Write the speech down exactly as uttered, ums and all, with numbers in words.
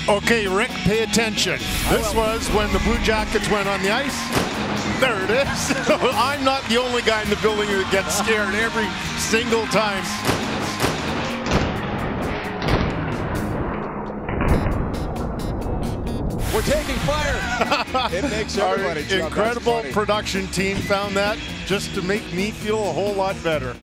Okay, Rick, pay attention. This was when the Blue Jackets went on the ice. There it is. I'm not the only guy in the building that gets scared every single time. We're taking fire. It makes everybody Our jump. incredible production team found that just to make me feel a whole lot better.